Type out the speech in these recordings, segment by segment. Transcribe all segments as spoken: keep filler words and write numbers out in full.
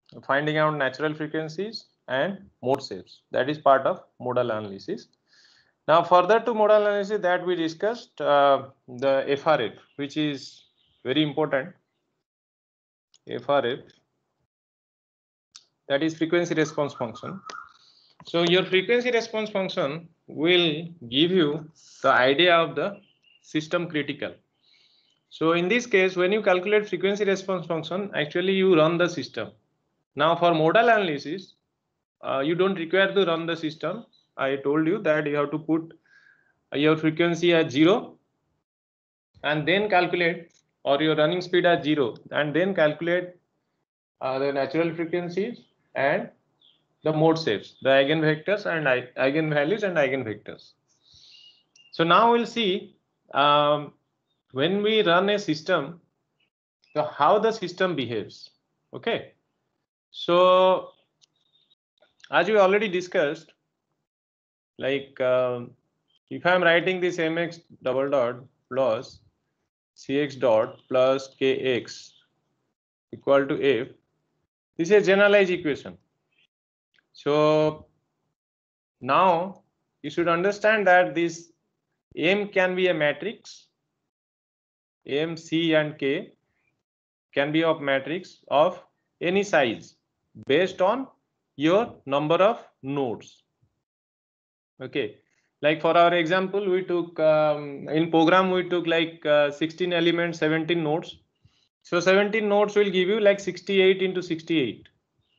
finding out natural frequencies and mode shapes. That is part of modal analysis. Now further to modal analysis, that we discussed uh, the F R F, which is very important. F R F, that is frequency response function. So your frequency response function will give you the idea of the system critical. So in this case, when you calculate frequency response function, actually you run the system. Now for modal analysis, uh, you don't require to run the system. I told you that you have to put your frequency at zero and then calculate, or your running speed at zero and then calculate uh, the natural frequencies and the mode shapes, the eigenvectors and eigenvalues and eigenvectors. So now we'll see um, when we run a system, so how the system behaves. Okay, so as we already discussed, like um, if I am writing this mx double dot plus cx dot plus kx equal to f, this is a generalized equation. So now you should understand that this M can be a matrix. M, C and K can be of matrix of any size based on your number of nodes. Okay, like for our example, we took um, in program we took like uh, sixteen elements, seventeen nodes. So seventeen nodes will give you like sixty-eight into sixty-eight.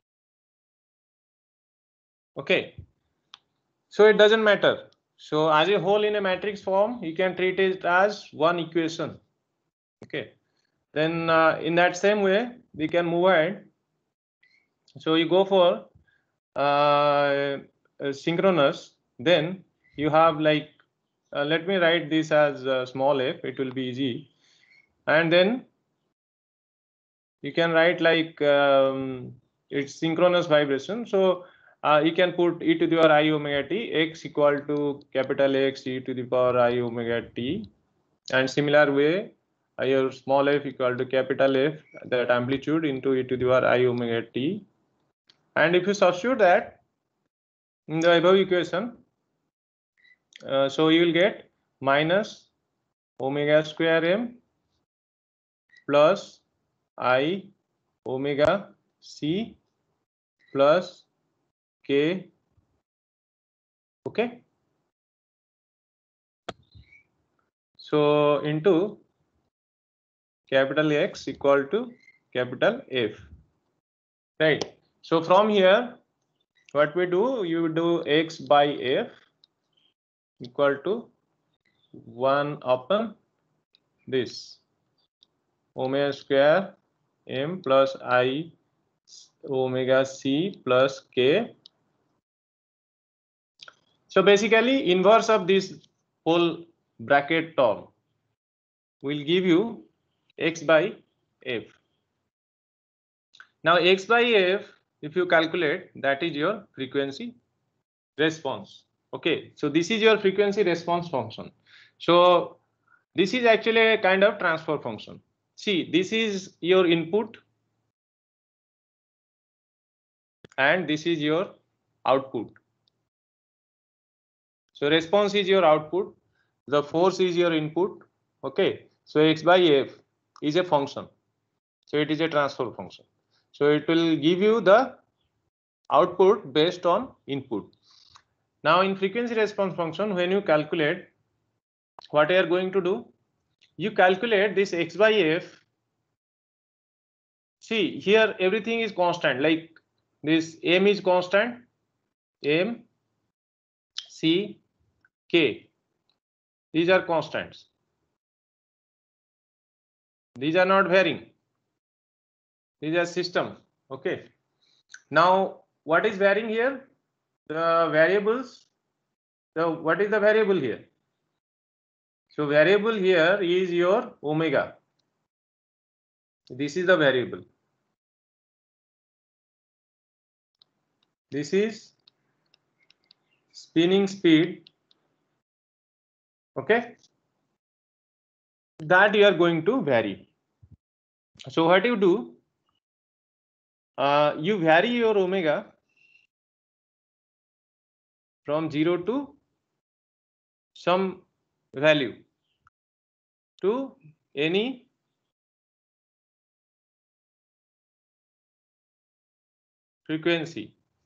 Okay, so it doesn't matter. So as a whole in a matrix form, you can treat it as one equation. Okay, then uh, in that same way we can move ahead. So you go for uh, synchronous, then you have like uh, let me write this as uh, small f, it will be easy, and then you can write like um, it's synchronous vibration. So uh, you can put e to the power I omega t, x equal to capital X e to the power I omega t, and similar way uh, your small f equal to capital F, that amplitude, into e to the power I omega t. And if you substitute that in the above equation, uh, so you will get minus omega square m plus I omega c plus k. Okay, so into capital X equal to capital F, right? So from here what we do, you do x by f equal to one upon this omega square m plus I omega c plus k. So basically inverse of this whole bracket term will give you x by f. Now x by f, if you calculate, that is your frequency response. Okay, so this is your frequency response function. So this is actually a kind of transfer function. See, this is your input and this is your output. So response is your output, the force is your input. Okay, so x by f is a function, so it is a transfer function. So it will give you the output based on input. Now in frequency response function, when you calculate, what you are going to do, you calculate this x by f. See, here everything is constant, like this m is constant, m, c, k, these are constants, these are not varying, these are system. Okay, now what is varying here? The variables. So what is the variable here? So variable here is your omega. This is the variable. This is spinning speed. Okay, that you are going to vary. So what you do, uh, you vary your omega from zero to some value to any frequency.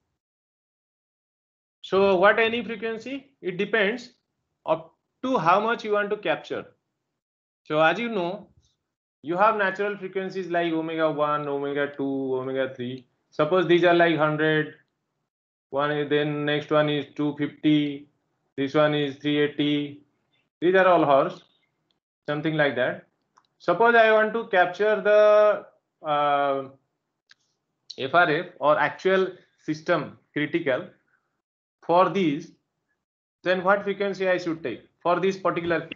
So what any frequency? It depends up to how much you want to capture. So as you know, you have natural frequencies like omega one, omega two, omega three. Suppose these are like one hundred, one is, then next one is two fifty, this one is three eighty. These are all hertz, something like that. Suppose I want to capture the uh, F R F or actual system critical for these, then what frequency I should take for this particular case?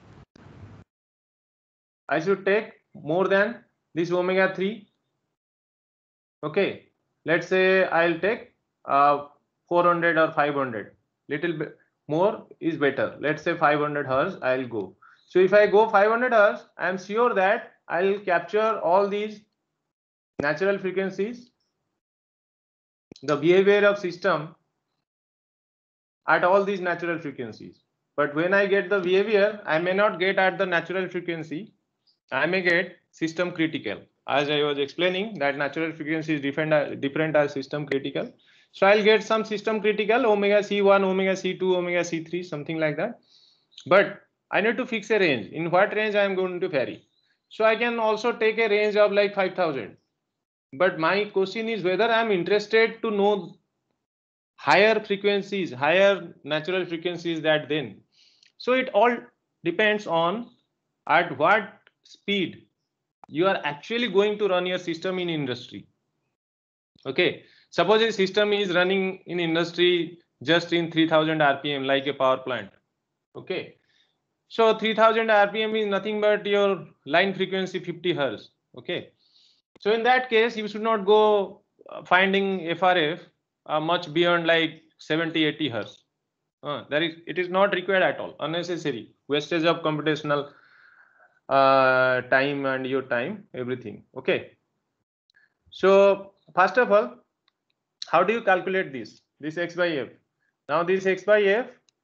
I should take more than this omega three. Okay, let's say I'll take uh, four hundred or five hundred. Little bit more is better. Let's say five hundred hertz I'll go. So if I go five hundred hertz, I am sure that I'll capture all these natural frequencies, the behavior of system at all these natural frequencies. But when I get the behavior, I may not get at the natural frequency. I may get system critical. As I was explaining, that natural frequency is different, different as system critical. So I'll get some system critical, omega C one, omega C two, omega C three, something like that. But I need to fix a range. In what range I am going to vary? So I can also take a range of like five thousand. But my question is whether I am interested to know higher frequencies, higher natural frequencies that then. So it all depends on at what speed you are actually going to run your system in industry. Okay, suppose a system is running in industry just in three thousand R P M like a power plant. Okay, so three thousand R P M is nothing but your line frequency fifty hertz. Okay, so in that case you should not go finding F R F uh, much beyond like seventy eighty hertz. Uh, that is, it is not required at all, unnecessary wastage of computational uh, time and your time, everything. Okay, so first of all, how do you calculate this this x by f? Now this x by f,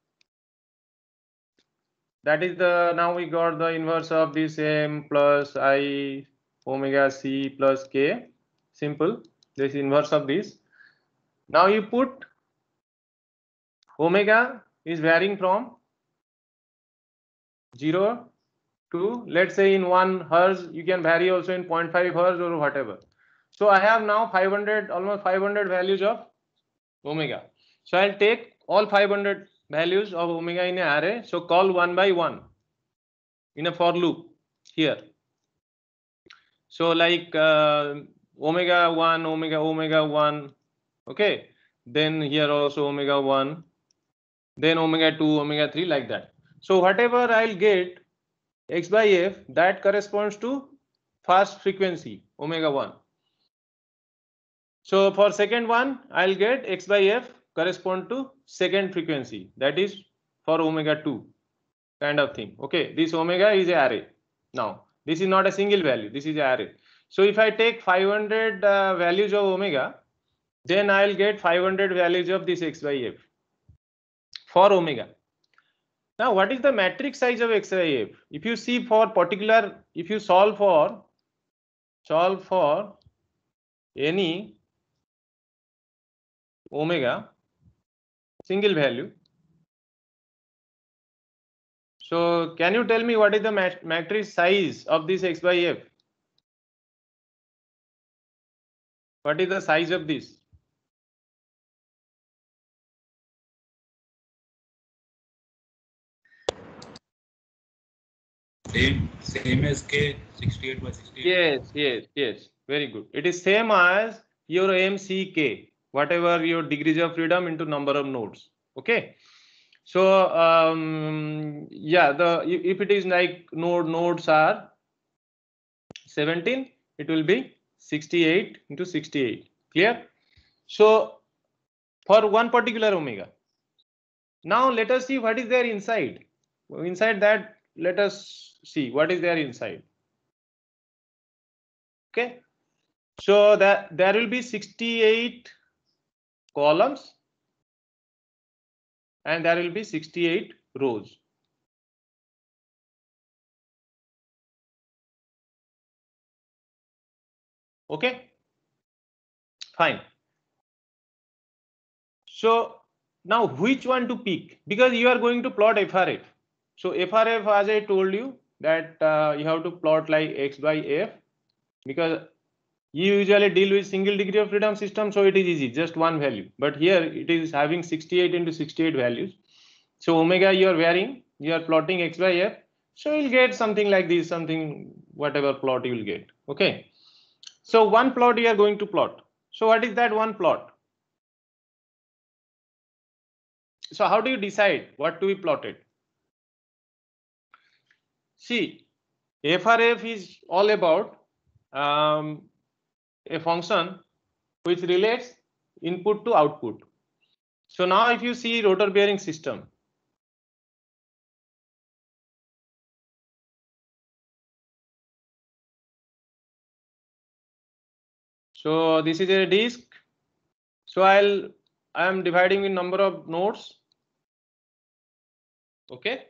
that is the, now we got the inverse of this m plus I omega c plus k, simple, this inverse of this. Now you put omega is varying from zero to, let's say in one hertz, you can vary also in zero point five hertz or whatever. So I have now five hundred, almost five hundred values of omega. So I'll take all five hundred values of omega in an array. So call one by one in a for loop here. So like uh, omega one, omega, omega one. Okay. Then here also omega one, then omega two, omega three, like that. So whatever I'll get x by f, that corresponds to first frequency omega one. So for second one, I'll get x by f correspond to second frequency, that is for omega two kind of thing. Okay, this omega is an array. Now this is not a single value, this is an array. So if I take five hundred uh, values of omega, then I'll get five hundred values of this x by f for omega. Now what is the matrix size of x by f? If you see for particular, if you solve for solve for any omega single value, so can you tell me what is the mat matrix size of this x by f? What is the size of this? Same, same as K, sixty-eight by sixty-eight. Yes, yes, yes. Very good. It is same as your M C K, whatever your degrees of freedom into number of nodes. Okay. So um, yeah, the if it is like node nodes are seventeen, it will be sixty-eight into sixty-eight. Clear? So for one particular omega. Now let us see what is there inside. Inside that, let us see what is there inside. Okay. So that there will be sixty-eight columns and there will be sixty-eight rows. Okay, fine. So now which one to pick? Because you are going to plot F R F. So F R F, as I told you, that uh, you have to plot like X by F, because you usually deal with single degree of freedom system, so it is easy, just one value. But here it is having sixty-eight into sixty-eight values. So omega you are varying, you are plotting X by F, so you'll get something like this, something whatever plot you will get. Okay. So one plot you are going to plot. So what is that one plot? So how do you decide what to be plotted? See, F R F is all about um, a function which relates input to output. So now if you see rotor bearing system, so this is a disk. So I'll I am dividing in number of nodes. Okay.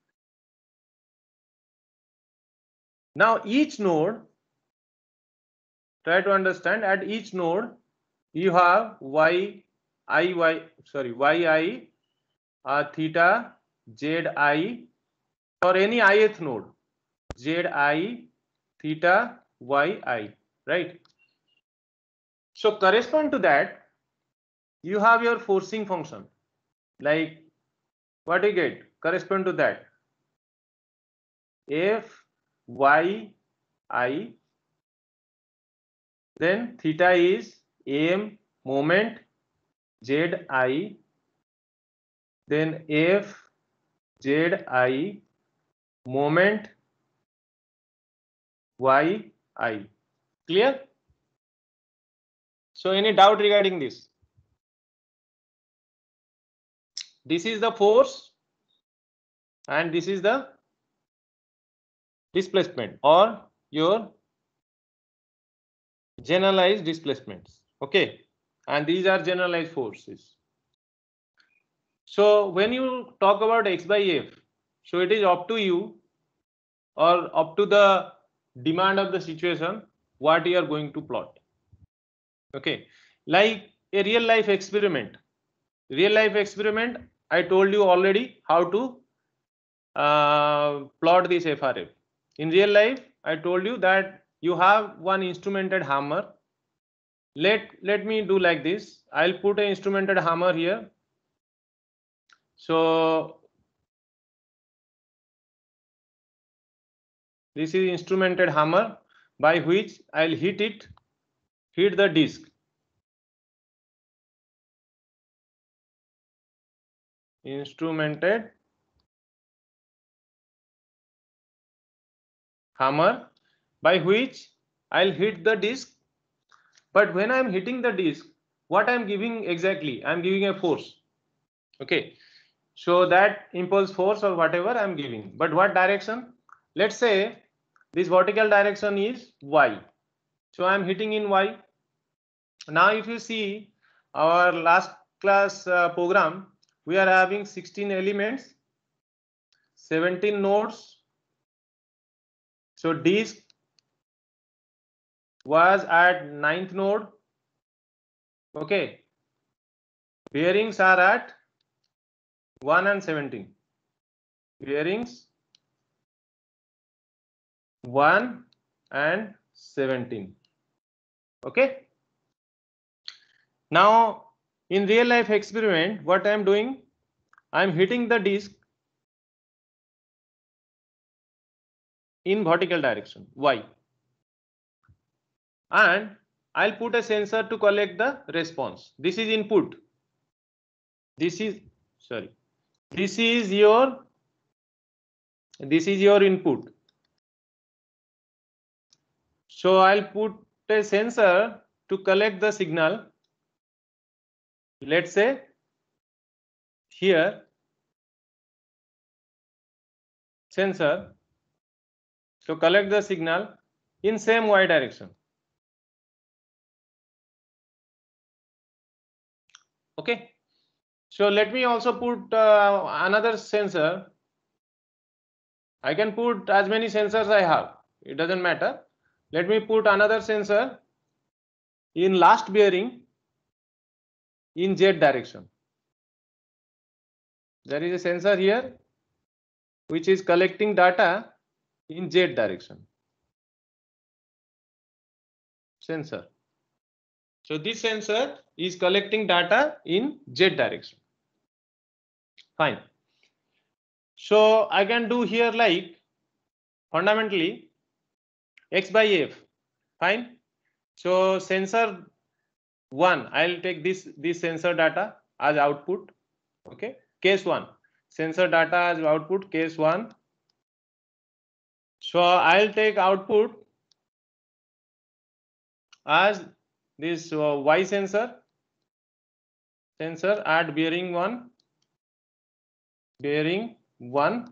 Now each node, try to understand, at each node you have y I y sorry yi uh, theta z I for any ith node z I theta yi, right? So correspond to that you have your forcing function, like what you get correspond to that f y I, then theta is m moment z I, then f z I moment y I. Clear? So any doubt regarding this? This is the force and this is the displacement or your generalized displacements. Okay, and these are generalized forces. So when you talk about X by F, so it is up to you or up to the demand of the situation what you are going to plot. Okay, like a real life experiment. Real life experiment, I told you already how to uh, plot this F R F. In real life, I told you that you have one instrumented hammer. Let let me do like this. I'll put an instrumented hammer here. So this is instrumented hammer by which I'll hit it, hit the disc. Instrumented hammer by which I'll hit the disc. But when I'm hitting the disc, what I'm giving exactly? I'm giving a force. Okay. So that impulse force or whatever I'm giving. But what direction? Let's say this vertical direction is y. So I'm hitting in y. Now if you see our last class uh, program, we are having sixteen elements, seventeen nodes. So disk was at ninth node. Okay. Bearings are at one and seventeen. Bearings one and seventeen. Okay. Now in real life experiment, what I am doing, I am hitting the disc in vertical direction y, and I'll put a sensor to collect the response. This is input. This is sorry. This is your this is your input. So I'll put a sensor to collect the signal. Let's say here sensor to collect the signal in same y direction. Okay. So let me also put uh, another sensor. I can put as many sensors I have. It doesn't matter. Let me put another sensor in last bearing in Z direction. There is a sensor here which is collecting data in Z direction. Sensor. So this sensor is collecting data in Z direction. Fine. So I can do here like fundamentally X by F. Fine. So sensor one, I'll take this this sensor data as output. Okay. Case one, sensor data as output, case one. So I'll take output as this uh, Y sensor, sensor at bearing one, bearing one,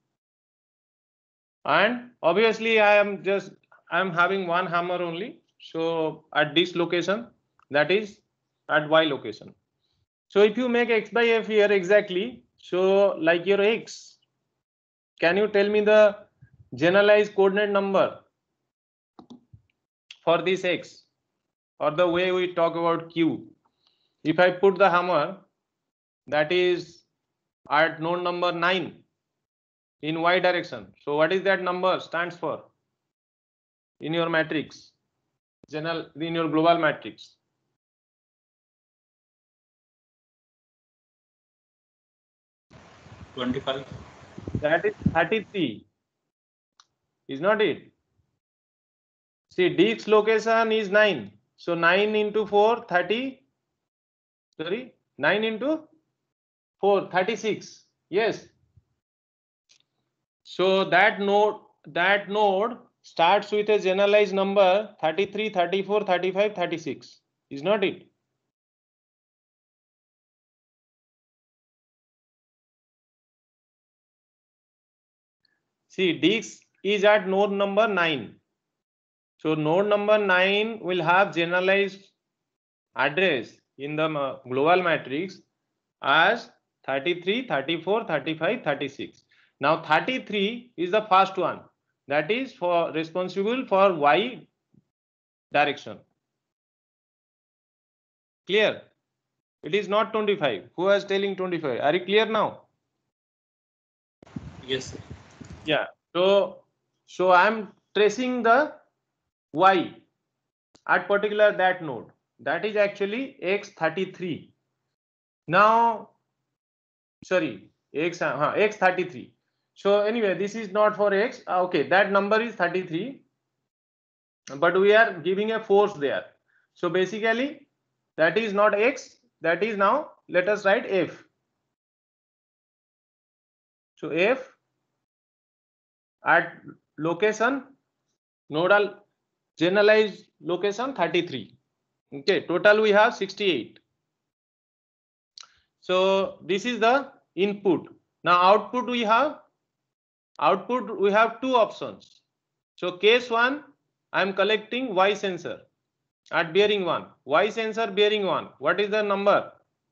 and obviously I am just I am having one hammer only. So at this location, that is at Y location. So if you make X by F here exactly, so like your X, can you tell me the generalized coordinate number for this X, or the way we talk about Q? If I put the hammer that is at node number nine in Y direction, so what is that number stands for in your matrix, general in your global matrix? twenty-five. That is thirty-three, is not it? See, Dx location is nine, so nine into four, thirty, sorry, nine into four, thirty-six. Yes. So that node, that node starts with a generalized number thirty-three, thirty-four, thirty-five, thirty-six. Is not it? See, Dx is at node number nine. So node number nine will have generalized address in the global matrix as thirty-three, thirty-four, thirty-five, thirty-six. Now thirty-three is the first one, that is for responsible for Y direction. Clear? It is not twenty-five. Who was telling twenty-five? Are you clear now? Yes, sir. Yeah. So so I am tracing the Y at particular that node. That is actually X thirty-three. Now, sorry, X uh, X thirty-three. So anyway, this is not for X. Uh, okay, that number is thirty-three, but we are giving a force there. So basically, that is not X. That is now, let us write F. So F at location, nodal generalized location thirty-three. Okay, total we have sixty-eight. So this is the input. Now output we have, output we have two options. So case one, I am collecting Y sensor at bearing one. Y sensor bearing one. What is the number?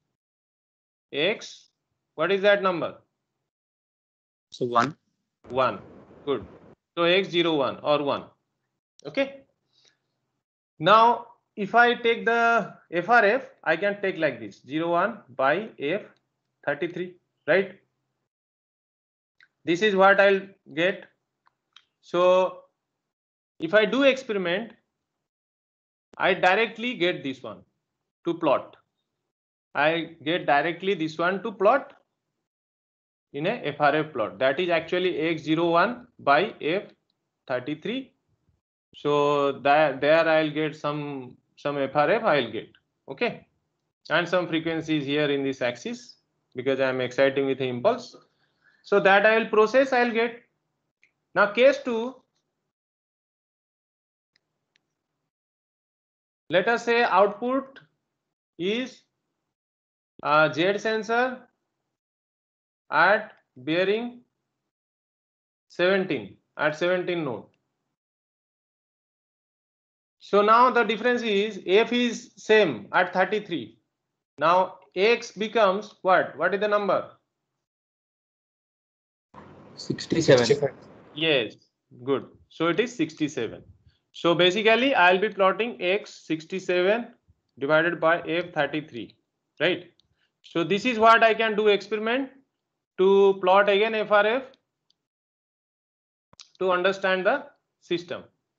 X. What is that number? So one. one. Good. So X zero one or one. Okay. Now if I take the F R F, I can take like this zero one by F thirty-three, right? This is what I'll get. So if I do experiment, I directly get this one to plot. I get directly this one to plot in a F R F plot. That is actually X zero one by F thirty-three. So that there I'll get some some F R F I'll get. Okay. And some frequencies here in this axis because I am exciting with the impulse. So that I will process, I'll get. Now case two, let us say output is a Z sensor at bearing seventeen, at seventeen node. So now the difference is F is same at thirty-three. Now X becomes what? What is the number? sixty-seven. sixty-five. Yes, good. So it is sixty-seven. So basically I'll be plotting X sixty-seven divided by F thirty-three, right? So this is what I can do experiment to plot again F R F to understand the system.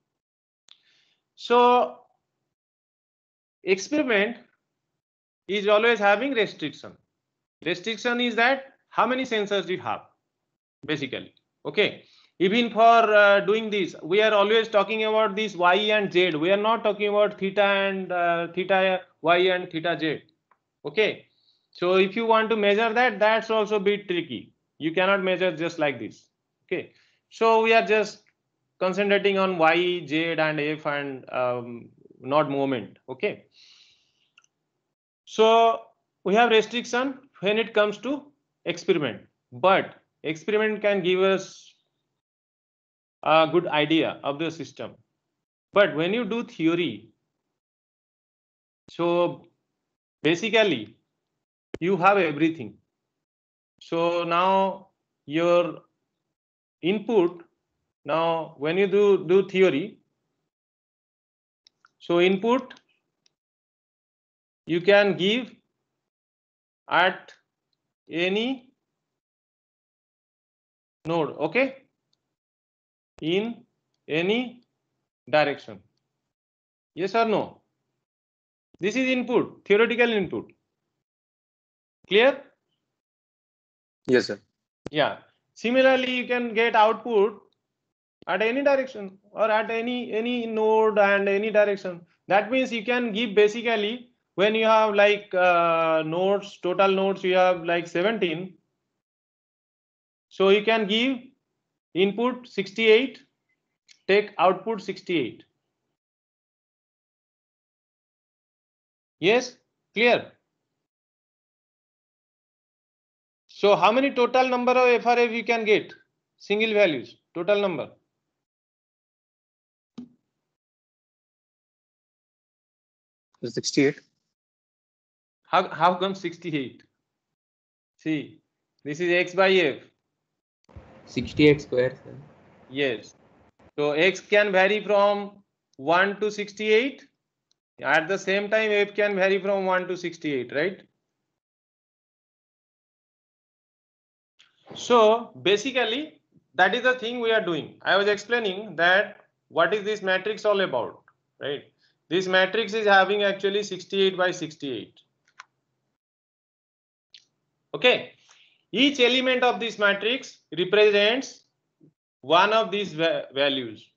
So experiment is always having restriction. Restriction is that how many sensors you have basically. Okay, even for uh, doing this we are always talking about this Y and Z. We are not talking about theta and uh, theta Y and theta Z. Okay, so if you want to measure that, that's also a bit tricky. You cannot measure just like this. Okay, so we are just concentrating on Y, Z and F and um, not moment. Okay, so we have restriction when it comes to experiment, but experiment can give us a good idea of the system. But when you do theory, so basically you have everything. So now your input, now when you do do theory, so input you can give at any node, okay, in any direction. Yes or no? This is input, theoretical input. Clear? Yes, sir. Yeah. Similarly, you can get output at any direction or at any any node and any direction. That means you can give basically when you have like uh, nodes, total nodes you have like seventeen. So you can give input sixty-eight, take output sixty-eight. Yes, clear? So how many total number of F R F you can get? Single values, total number. sixty-eight. How, how come sixty-eight? See, this is X by F. sixty-eight square, sir. Yes. So X can vary from one to sixty-eight. At the same time, F can vary from one to sixty-eight, right? So basically, that is the thing we are doing. I was explaining that what is this matrix all about, right? This matrix is having actually sixty-eight by sixty-eight. Okay. Each element of this matrix represents one of these va values.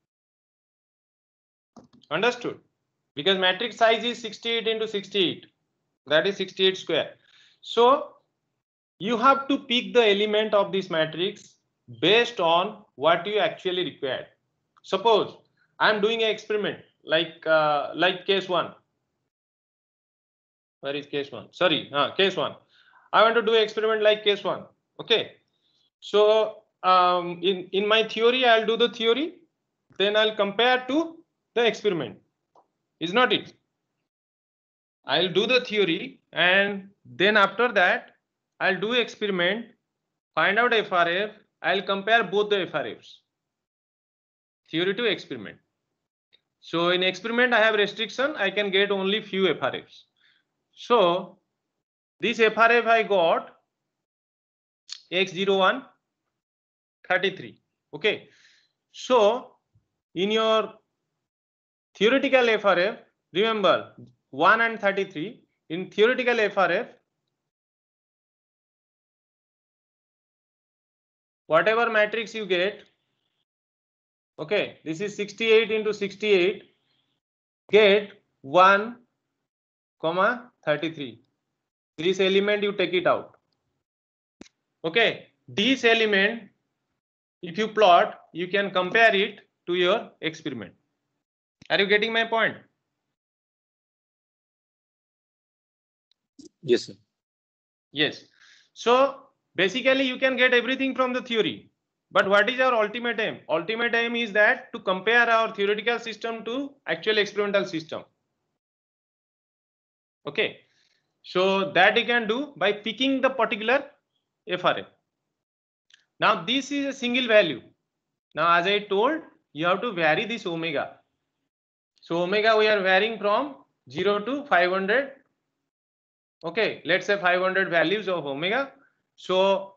Understood? Because matrix size is sixty-eight into sixty-eight. That is sixty-eight square. So you have to pick the element of this matrix based on what you actually require. Suppose I am doing an experiment like uh, like case one. Where is case one? Sorry, uh, case one. I want to do an experiment like case one. Okay. So um, in in my theory, I'll do the theory, then I'll compare to the experiment. Is not it? I'll do the theory and then after that I'll do experiment, find out F R F, I'll compare both the F R Fs. Theory to experiment. So in experiment I have restriction, I can get only few F R Fs. So this F R F I got X zero one thirty-three. Okay. So in your theoretical F R F, remember one and thirty-three, in theoretical F R F, whatever matrix you get, okay, this is sixty-eight into sixty-eight, get one comma thirty-three. This element you take it out. Okay, this element if you plot, you can compare it to your experiment. Are you getting my point? Yes, sir. Yes. So basically you can get everything from the theory. But what is our ultimate aim? Ultimate aim is that to compare our theoretical system to actual experimental system. Okay. So that you can do by picking the particular F R F. Now this is a single value. Now as I told, you have to vary this omega. So omega we are varying from zero to five hundred. Okay, let's say five hundred values of omega. So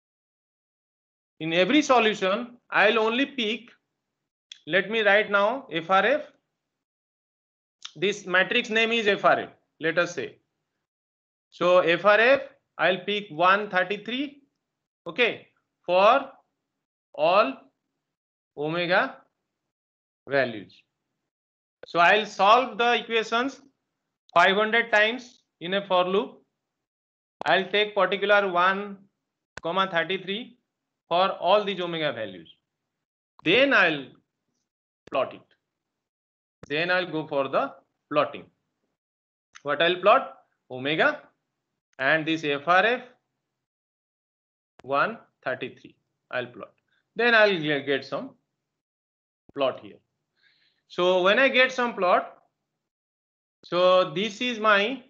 in every solution, I'll only pick, let me write now F R F. This matrix name is F R F, let us say. So F R F, I'll pick one thirty-three, okay, for all omega values. So I'll solve the equations five hundred times in a for loop. I'll take particular one comma thirty-three for all these omega values. Then I'll plot it. Then I'll go for the plotting. What I'll plot? Omega and this F R F one thirty-three. I'll plot. Then I'll get some plot here. So when I get some plot, so this is my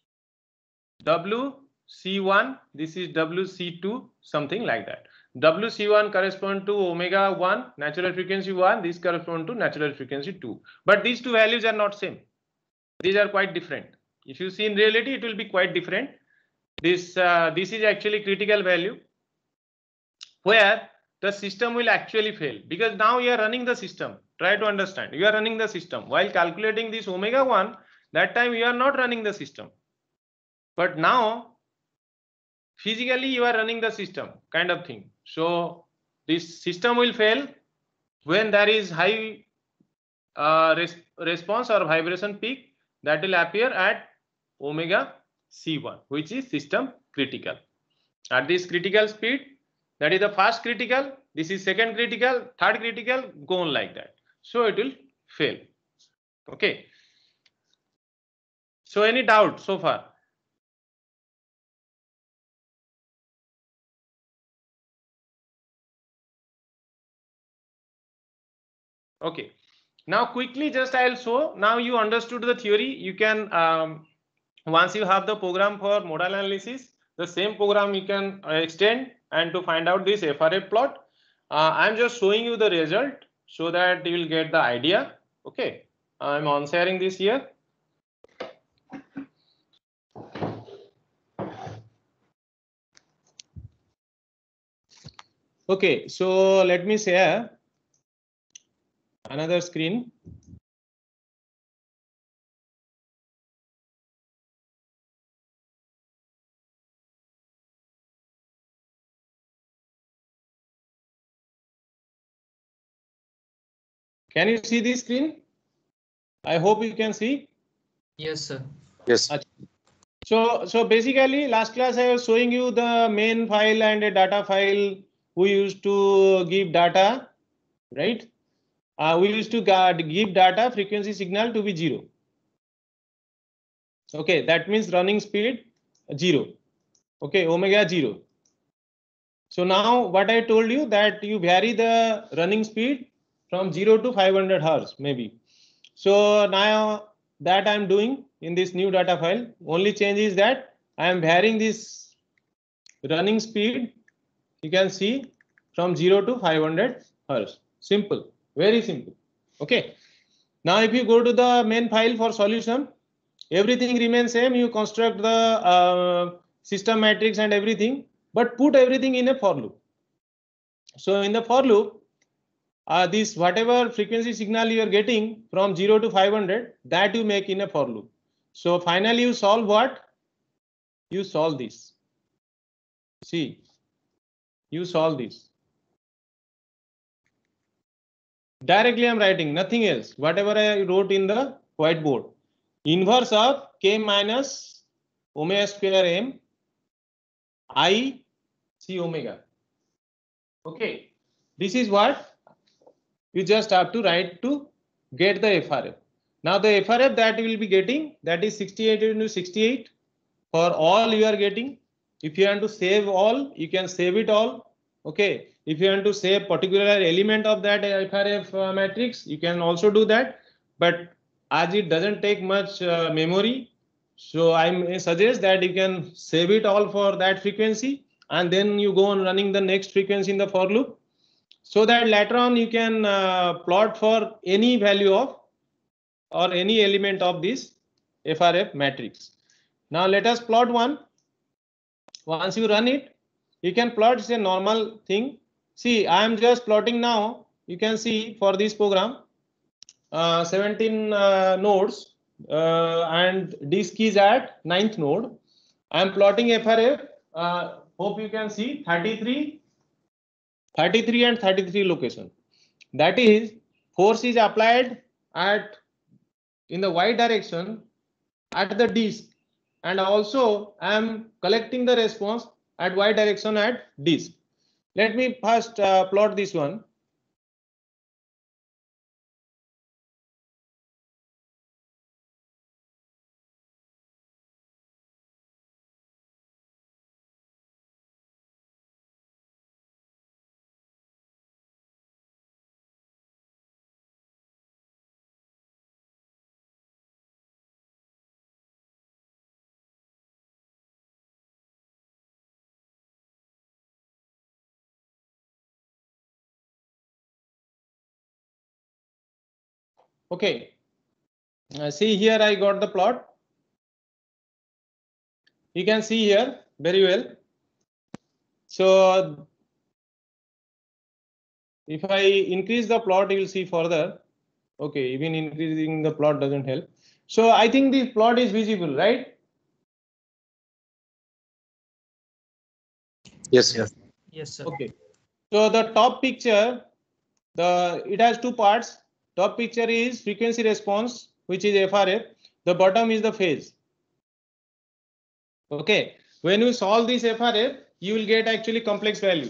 W C one, this is W C two, something like that. W C one correspond to omega one, natural frequency one, this correspond to natural frequency two. But these two values are not same. These are quite different. If you see in reality, it will be quite different. This, uh, this is actually critical value where the system will actually fail, because now you are running the system. Try to understand. You are running the system. While calculating this omega one, that time you are not running the system. But now, physically you are running the system, kind of thing. So this system will fail when there is high uh, res response or vibration peak that will appear at omega C one, which is system critical. At this critical speed, that is the first critical, this is second critical, third critical, go on like that. So it will fail. Okay. So any doubt so far? Okay. Now quickly just I'll show. Now you understood the theory. You can um, once you have the program for modal analysis, the same program you can uh, extend and to find out this F R F plot. Uh, I'm just showing you the result so that you will get the idea. Okay. I'm on sharing this here. Okay. So let me share another screen. Can you see this screen? I hope you can see. Yes, sir. Yes. So, so basically last class I was showing you the main file and a data file we used to give data, right? Uh, we used to give data frequency signal to be zero. Okay, that means running speed zero. Okay, omega zero. So now what I told you that you vary the running speed from zero to five hundred hertz maybe. So now that I'm doing in this new data file, only change is that I am varying this running speed. You can see from zero to five hundred hertz. Simple, very simple. Okay. Now if you go to the main file for solution, everything remains same. You construct the uh, system matrix and everything, but put everything in a for loop. So in the for loop, uh, this whatever frequency signal you are getting from zero to five hundred, that you make in a for loop. So finally you solve what? You solve this. See, you solve this. Directly I'm writing, nothing else. Whatever I wrote in the whiteboard. Inverse of k minus omega square m I c omega. Okay, this is what you just have to write to get the F R F. Now the F R F that you will be getting, that is sixty-eight into sixty-eight for all you are getting. If you want to save all, you can save it all. Okay, if you want to save particular element of that F R F uh, matrix, you can also do that. But as it doesn't take much uh, memory, So I may suggest that you can save it all for that frequency and then you go on running the next frequency in the for loop, so that later on you can uh, plot for any value of or any element of this F R F matrix. Now let us plot one. Once you run it, you can plot. It's a normal thing. See, I am just plotting now. You can see for this program, uh, seventeen uh, nodes uh, and disk is at ninth node. I am plotting F R F. Uh, hope you can see thirty-three, thirty-three and thirty-three location. That is, force is applied at in the y direction at the disk, and also I am collecting the response at y direction at disk. Let me first uh, plot this one. Okay, uh, see here I got the plot. You can see here very well. So if I increase the plot, you will see further. Okay, even increasing the plot doesn't help. So I think this plot is visible, right? Yes, yes. Yes, sir. Okay. So the top picture, the it has two parts. Top picture is frequency response, which is F R F. The bottom is the phase. Okay. When you solve this F R F, you will get actually complex value.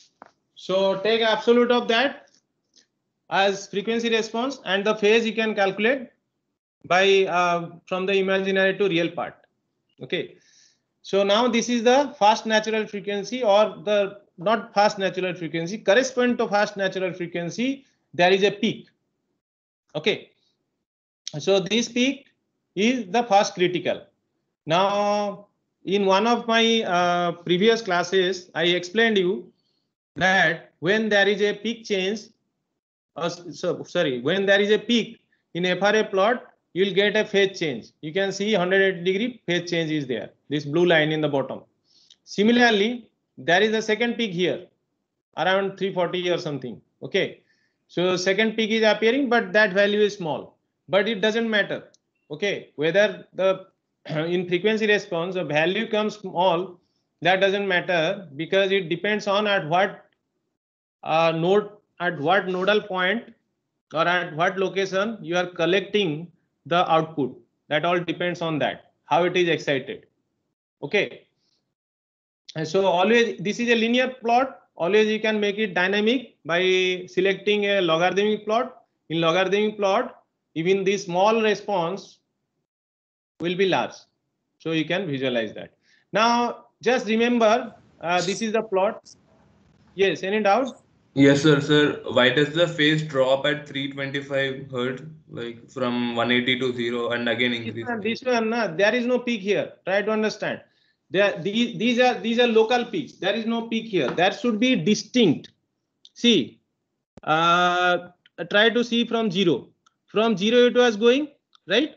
So take absolute of that as frequency response, and the phase you can calculate by uh, from the imaginary to real part. Okay. So now this is the fast natural frequency, or the not fast natural frequency, correspond to fast natural frequency. There is a peak. Okay. So this peak is the fast critical. Now in one of my uh, previous classes, I explained you that when there is a peak change, uh, so sorry, when there is a peak in F R A plot, you will get a phase change. You can see one hundred eighty degree phase change is there. This blue line in the bottom. Similarly, there is a second peak here, around three forty or something. Okay. So second peak is appearing, but that value is small. But it doesn't matter. Okay. Whether the in frequency response the value comes small, that doesn't matter, because it depends on at what uh, node, at what nodal point or at what location you are collecting the output. That all depends on that, how it is excited. Okay. And so always this is a linear plot. Always you can make it dynamic by selecting a logarithmic plot. In logarithmic plot, even the small response will be large. So you can visualize that. Now just remember, uh, this is the plot. Yes, any doubt? Yes, sir. Sir, why does the phase drop at three twenty-five hertz, like from one eighty to zero, and again increase? This one, this one nah, there is no peak here. Try to understand. There, these, these are these are local peaks. There is no peak here. That should be distinct. See, uh, try to see from zero. From zero it was going, right?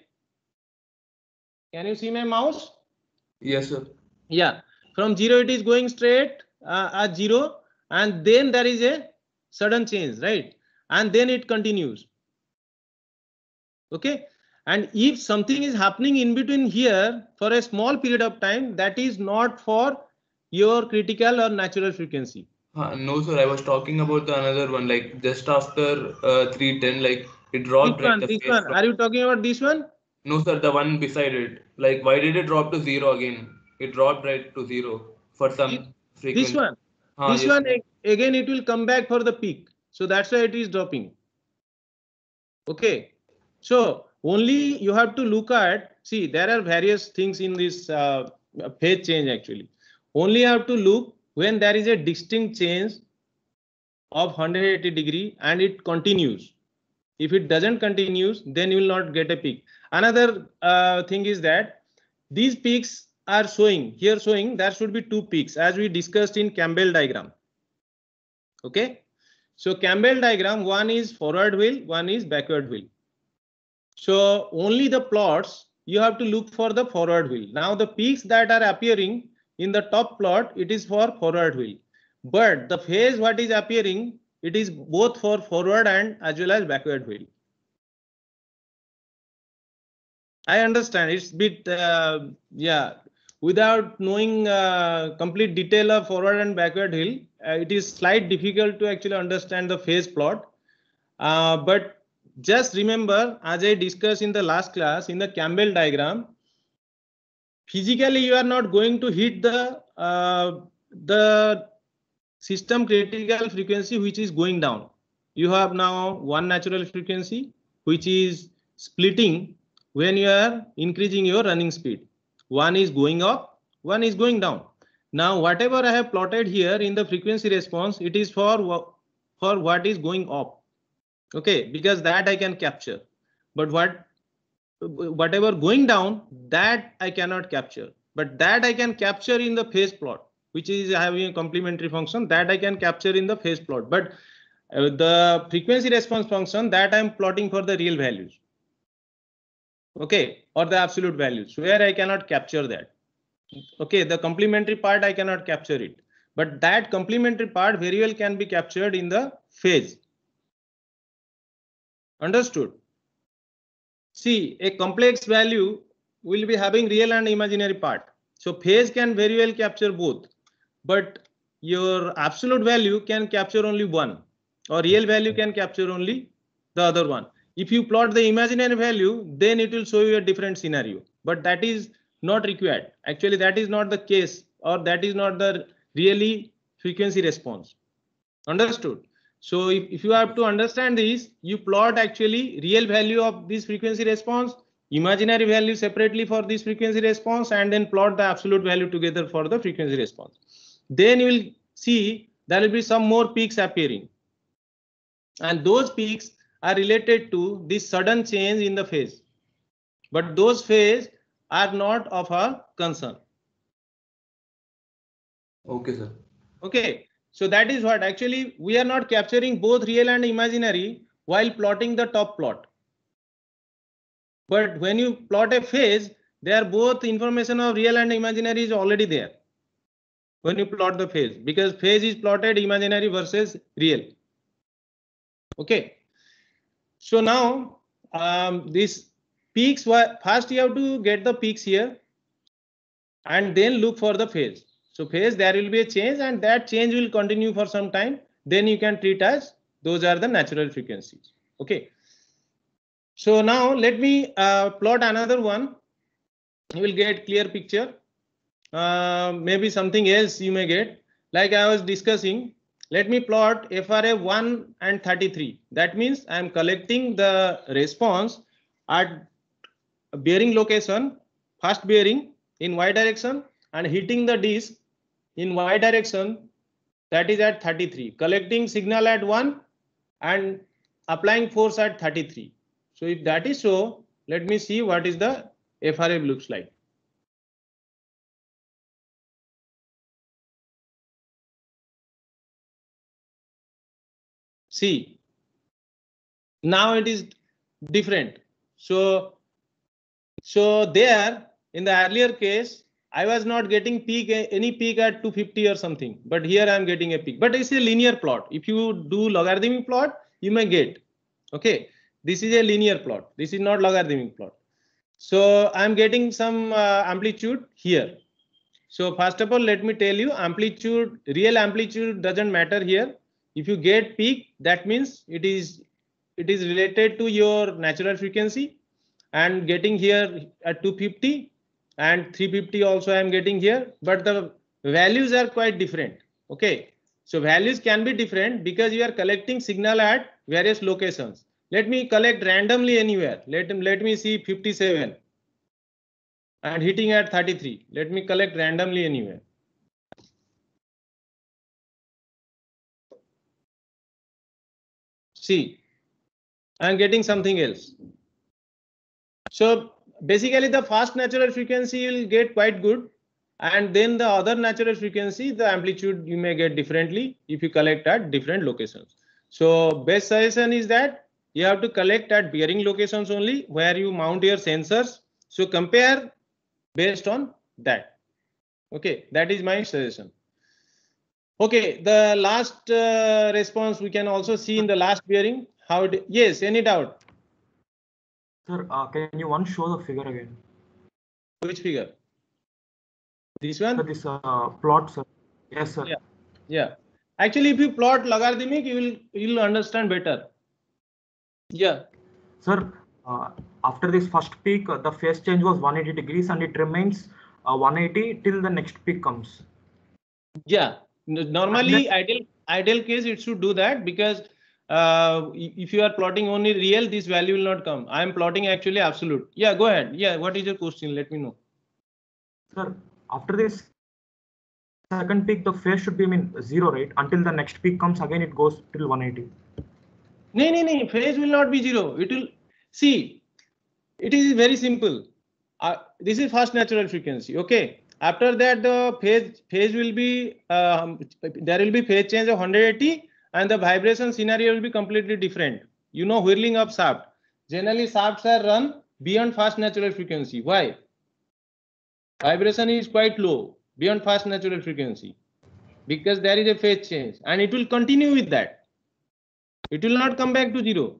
Can you see my mouse? Yes, sir. Yeah. From zero it is going straight uh, at zero, and then there is a sudden change, right? And then it continues. Okay. And if something is happening in between here for a small period of time, that is not for your critical or natural frequency. Uh, no, sir. I was talking about the another one, like just after uh, three ten, like it dropped. This one, right, the this phase one. dropped. Are you talking about this one? No, sir. The one beside it. Like, why did it drop to zero again? It dropped right to zero for some This, frequency. this one. Ah, This yes, one sir. again, it will come back for the peak. So that's why it is dropping. Okay. So only you have to look at, see, there are various things in this uh, phase change actually. Only you have to look when there is a distinct change of one hundred eighty degree and it continues. If it doesn't continues, then you will not get a peak. Another uh, thing is that these peaks are showing here, showing there should be two peaks as we discussed in Campbell diagram. Okay, so Campbell diagram, one is forward wheel, one is backward wheel. So only the plots you have to look for the forward wheel. Now the peaks that are appearing in the top plot, it is for forward wheel, but the phase what is appearing, it is both for forward and as well as backward wheel. I understand it's bit uh, yeah, without knowing uh, complete detail of forward and backward wheel, uh, it is slight difficult to actually understand the phase plot. Uh, but just remember, as I discussed in the last class, in the Campbell diagram, physically you are not going to hit the uh, the system critical frequency which is going down. You have now one natural frequency which is splitting when you are increasing your running speed. One is going up, one is going down. Now whatever I have plotted here in the frequency response, it is for for what is going up. Okay, because that I can capture, but what whatever going down, that I cannot capture, but that I can capture in the phase plot, which is having a complementary function, that I can capture in the phase plot. But uh, the frequency response function, that I am plotting for the real values, okay, or the absolute values, where I cannot capture that. Okay, the complementary part I cannot capture it, but that complementary part very well can be captured in the phase. Understood? See, a complex value will be having real and imaginary part. So phase can very well capture both, but your absolute value can capture only one, or real value can capture only the other one. If you plot the imaginary value, then it will show you a different scenario, but that is not required. Actually, that is not the case, or that is not the really frequency response. Understood? So if, if you have to understand this, you plot actually real value of this frequency response, imaginary value separately for this frequency response, and then plot the absolute value together for the frequency response. Then you will see there will be some more peaks appearing, and those peaks are related to this sudden change in the phase, but those phase are not of a concern. Okay, sir. Okay, so that is what actually we are not capturing both real and imaginary while plotting the top plot. But when you plot a phase, they are both information of real and imaginary is already there when you plot the phase, because phase is plotted imaginary versus real. Okay, so now um, this peaks, first you have to get the peaks here and then look for the phase. So phase, there will be a change, and that change will continue for some time. Then you can treat as those are the natural frequencies. Okay. So now let me uh, plot another one. You will get clear picture. Uh, maybe something else you may get. Like I was discussing, let me plot F R A one and thirty-three. That means I am collecting the response at bearing location, first bearing in y direction, and hitting the disc in y direction, that is at thirty-three, collecting signal at one and applying force at thirty-three. So if that is so, let me see what is the F R A looks like. See, now it is different. So, so there in the earlier case, I was not getting peak, any peak at two fifty or something, but here I am getting a peak. But it's a linear plot. If you do logarithmic plot, you may get. Okay, this is a linear plot. This is not logarithmic plot. So I am getting some uh, amplitude here. So first of all, let me tell you, amplitude, real amplitude doesn't matter here. If you get peak, that means it is it is related to your natural frequency, and getting here at two fifty and three fifty also I am getting here, but the values are quite different. Okay, so values can be different because you are collecting signal at various locations. Let me collect randomly anywhere. Let let me see fifty-seven and hitting at thirty-three. Let me collect randomly anywhere. See, I am getting something else. So basically the fast natural frequency will get quite good, and then the other natural frequency, the amplitude you may get differently if you collect at different locations. So best suggestion is that you have to collect at bearing locations only where you mount your sensors. So compare based on that. Okay, that is my suggestion. Okay, the last uh, response we can also see in the last bearing. How it, yes, any doubt? Sir, uh, can you once show the figure again? Which figure? This one? Sir, this uh, plot, sir. Yes, sir. Yeah. Yeah. Actually, if you plot logarithmic, you will you will understand better. Yeah. Sir, uh, after this first peak, uh, the phase change was one hundred eighty degrees and it remains uh, one hundred eighty till the next peak comes. Yeah. N- Normally, ideal ideal case it should do that, because uh, if you are plotting only real, this value will not come. I am plotting actually absolute. Yeah. Go ahead. Yeah. What is your question? Let me know. Sir, after this second peak, the phase should be I mean zero, right? Until the next peak comes again, it goes till one hundred eighty. No, no, no. Phase will not be zero. It will see. It is very simple. Uh, this is fast natural frequency. Okay. After that, the phase phase will be um, there will be phase change of one hundred eighty, and the vibration scenario will be completely different. You know, whirling of shaft. Generally, shafts are run beyond fast natural frequency. Why? Vibration is quite low beyond fast natural frequency, because there is a phase change, and it will continue with that. It will not come back to zero.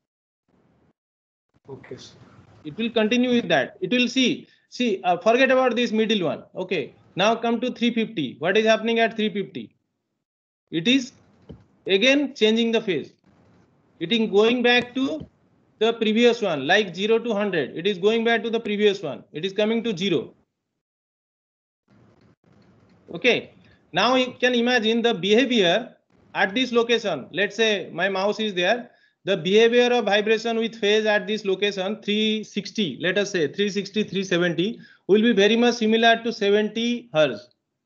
Okay, sir. It will continue with that. It will see. See, uh, forget about this middle one. Okay. Now come to three fifty. What is happening at three fifty? It is again changing the phase. It is going back to the previous one, like zero to one hundred. It is going back to the previous one. It is coming to zero. Okay. Now you can imagine the behavior at this location. Let's say my mouse is there. The behavior of vibration with phase at this location three sixty, let us say three sixty, three seventy, will be very much similar to seventy hertz,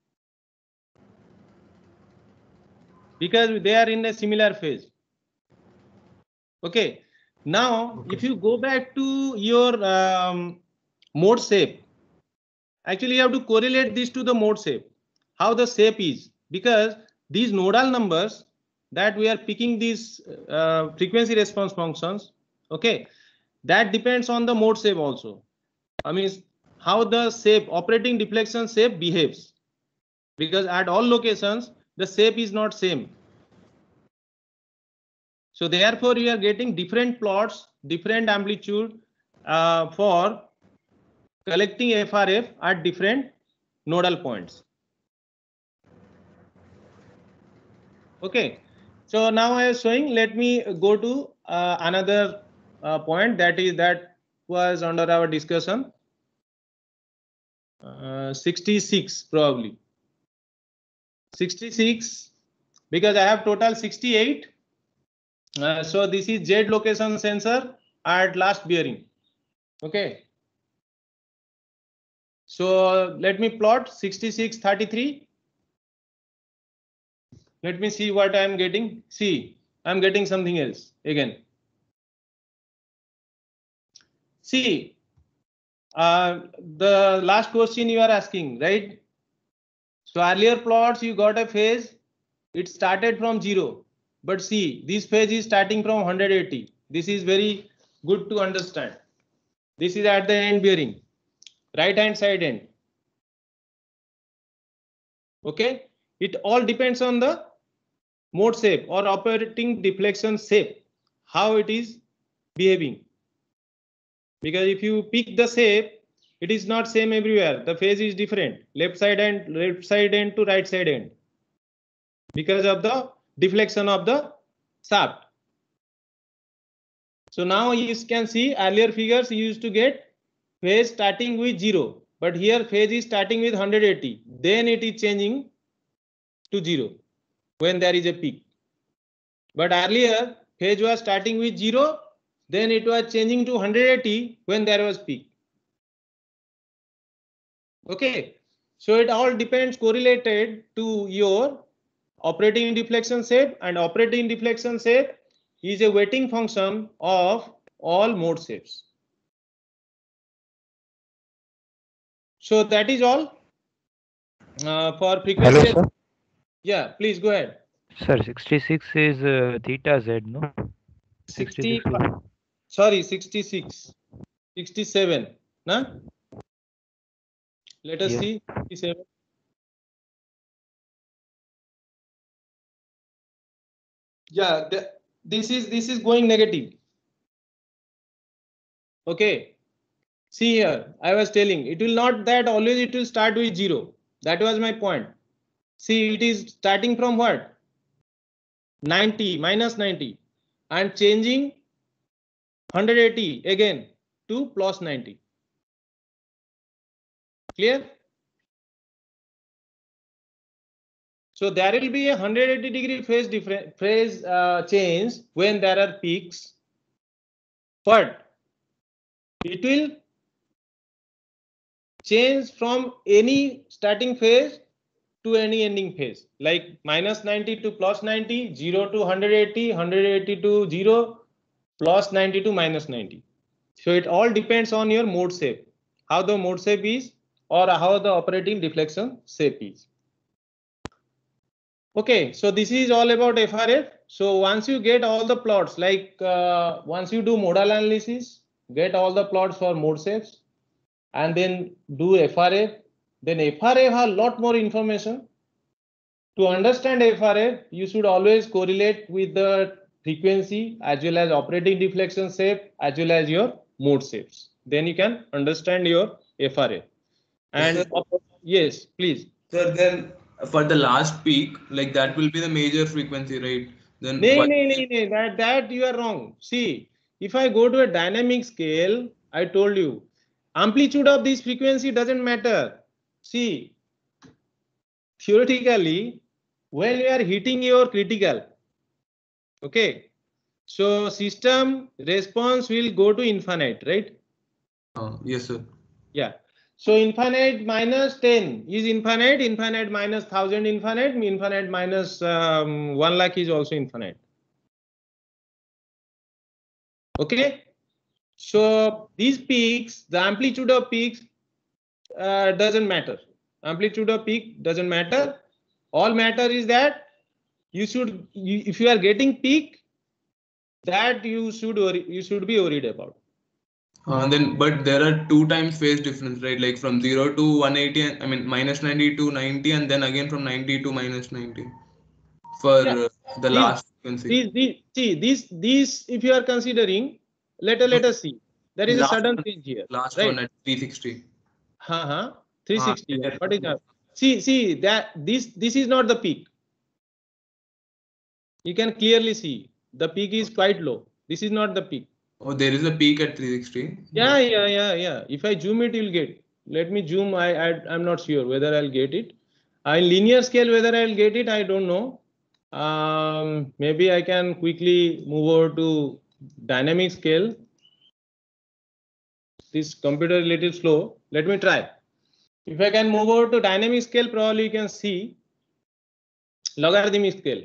because they are in a similar phase. Okay. Now, Okay. if you go back to your um, mode shape, actually you have to correlate this to the mode shape, how the shape is, because these nodal numbers that we are picking these uh, frequency response functions, okay, that depends on the mode shape also. I mean, how the shape, operating deflection shape behaves, because at all locations the shape is not same. So therefore you are getting different plots, different amplitude uh, for collecting F R F at different nodal points. Okay. So now I am showing, let me go to uh, another uh, point that is that was under our discussion. Uh, sixty-six probably. sixty-six, because I have total sixty-eight. Uh, so this is Z location sensor at last bearing. Okay. So let me plot sixty-six, thirty-three. Let me see what I am getting. See, I am getting something else again. See, uh, the last question you are asking, right? So earlier plots you got a phase, it started from zero, but see, this phase is starting from one hundred eighty. This is very good to understand. This is at the end bearing, right hand side end. Okay, it all depends on the mode shape or operating deflection shape, how it is behaving. Because if you pick the shape, it is not same everywhere. The phase is different, left side end, left side end to right side end, because of the deflection of the shaft. So now you can see earlier figures you used to get phase starting with zero, but here phase is starting with one hundred eighty. Then it is changing to zero when there is a peak. But earlier phase was starting with zero, then it was changing to one hundred eighty when there was peak. Okay, so it all depends correlated to your operating deflection shape, and operating deflection shape is a weighting function of all mode shapes. So that is all uh, for Hello, frequency. sir. Yeah, please go ahead. Sir, sixty-six is uh, theta z, no? sixty, sixty-six is sorry, sixty-six, sixty-seven. Nah? Let us yes. see. sixty-seven. Yeah, the, this is this is going negative. Okay. See here, I was telling it will not that always it will start with zero. That was my point. See, it is starting from what? ninety minus ninety and changing one hundred eighty again to plus ninety. Clear? So there will be a one hundred eighty degree phase different phase uh, change when there are peaks, but it will change from any starting phase to any ending phase, like minus ninety to plus ninety, zero to one hundred eighty, one hundred eighty to zero, plus ninety to minus ninety. So it all depends on your mode shape, how the mode shape is or how the operating deflection shape is. Okay, so this is all about F R F. So once you get all the plots, like uh, once you do modal analysis, get all the plots for mode shapes, and then do F R F, then F R F has a lot more information. To understand F R F, you should always correlate with the frequency as well as operating deflection shape as well as your mode shapes. Then you can understand your F R F. And Sir, yes, please. sir, then for the last peak, like that will be the major frequency, right? Then No, what? no, no, no, that, that you are wrong. See, if I go to a dynamic scale, I told you, amplitude of this frequency doesn't matter. See, theoretically, when you are hitting your critical, okay, so system response will go to infinite, right? Uh, yes, sir. Yeah. So infinite minus ten is infinite, infinite minus one thousand infinite, infinite minus um, one lakh is also infinite. Okay. So these peaks, the amplitude of peaks uh, doesn't matter. Amplitude of peak doesn't matter. All matter is that you should, you, if you are getting peak, that you should worry, you should be worried about. Uh, then, but there are two times phase difference, right? Like from zero to one eighty, and, I mean minus ninety to ninety, and then again from ninety to minus ninety for Yeah. uh, the These, last frequency. these, these, see, these, these, if you are considering, let, let us see. There is a Last sudden one, change here, last right? one at three sixty. Uh-huh. three sixty. Uh, What is that? See, see that this, this is not the peak. You can clearly see the peak is quite low. This is not the peak. Oh, there is a peak at three sixty. Yeah, yeah, yeah, yeah. If I zoom it, you'll get. Let me zoom. I, I I'm not sure whether I'll get it. Uh, in linear scale, whether I'll get it, I don't know. Um, maybe I can quickly move over to dynamic scale. This computer is a little slow. Let me try. If I can move over to dynamic scale, probably you can see logarithmic scale.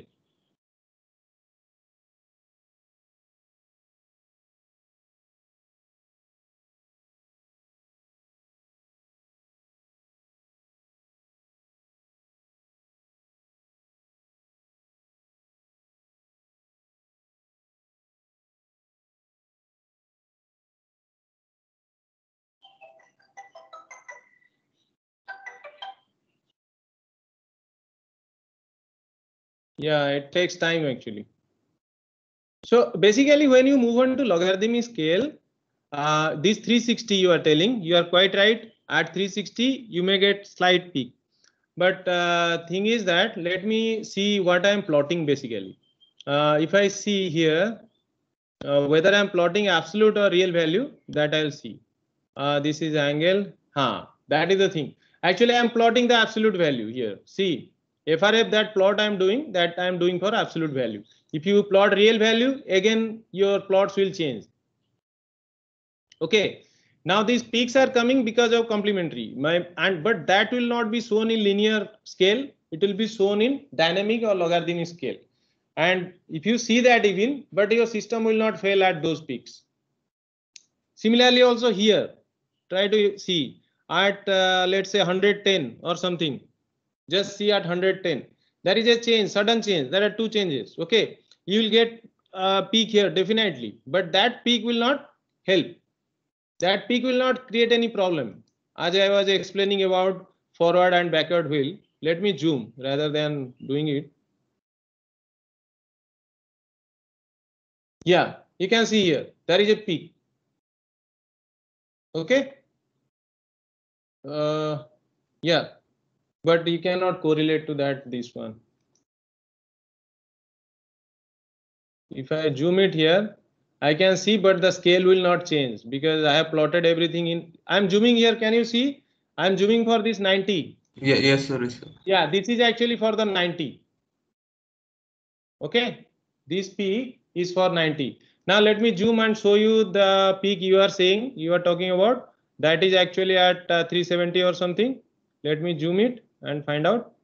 Yeah, it takes time actually. So basically, when you move on to logarithmic scale, uh, this three sixty you are telling, you are quite right. At three sixty, you may get slight peak. But uh, thing is that let me see what I am plotting basically. Uh, if I see here, uh, whether I am plotting absolute or real value, that I'll see. Uh, this is angle. Huh, that is the thing. Actually, I am plotting the absolute value here. See, F R F that plot I am doing, that I am doing for absolute value. If you plot real value, again your plots will change. Okay. Now these peaks are coming because of complementary. My and but that will not be shown in linear scale. It will be shown in dynamic or logarithmic scale. And if you see that even, but your system will not fail at those peaks. Similarly, also here, try to see at uh, let's say one hundred ten or something. Just see at one hundred ten. There is a change, sudden change. There are two changes. Okay, you will get a peak here definitely, but that peak will not help. That peak will not create any problem. As I was explaining about forward and backward wheel, let me zoom rather than doing it. Yeah, you can see here there is a peak. Okay. Uh, yeah, but you cannot correlate to that this one. If I zoom it here, I can see, but the scale will not change because I have plotted everything in. I'm zooming here. Can you see? I'm zooming for this ninety. Yeah, yes, sir. Yes, sir. Yeah, this is actually for the ninety. Okay, this peak is for ninety. Now let me zoom and show you the peak you are saying, you are talking about. That is actually at uh, three seventy or something. Let me zoom it and find out.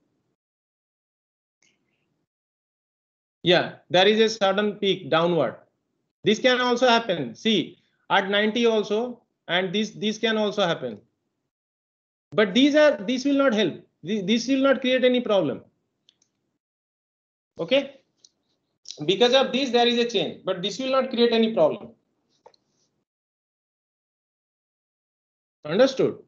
Yeah, there is a sudden peak downward. This can also happen. See, at ninety also, and this this can also happen. But these are this will not help. This will not create any problem. Okay. Because of this, there is a change, but this will not create any problem. Understood?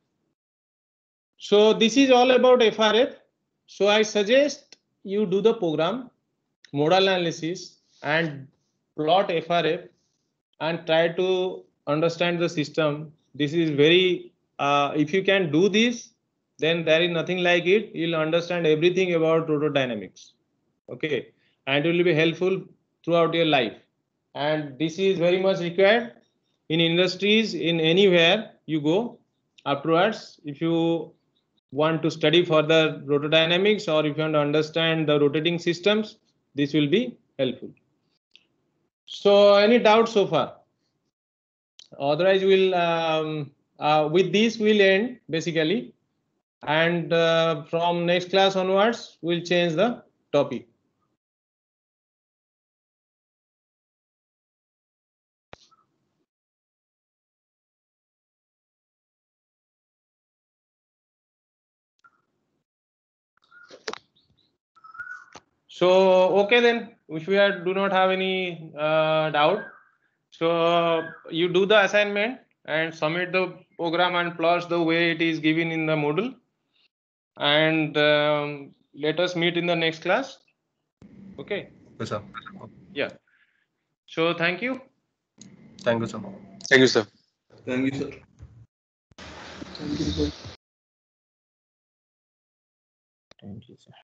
So this is all about F R F. So I suggest you do the program, modal analysis, and plot F R F and try to understand the system. This is very, uh, if you can do this, then there is nothing like it. You'll understand everything about rotordynamics. Okay, and it will be helpful throughout your life. And this is very much required in industries, in anywhere you go afterwards. If you want to study further rotordynamics, or if you want to understand the rotating systems, this will be helpful. So any doubts so far? Otherwise, we'll um, uh, with this we'll end basically, and uh, from next class onwards we'll change the topic. So okay then, if we are, do not have any uh, doubt, so you do the assignment and submit the program and plot the way it is given in the module, and um, let us meet in the next class. Okay. Yes, sir. Yeah. So thank you. Thank you, sir. Thank you, sir. Thank you, sir. Thank you, sir. Thank you, sir.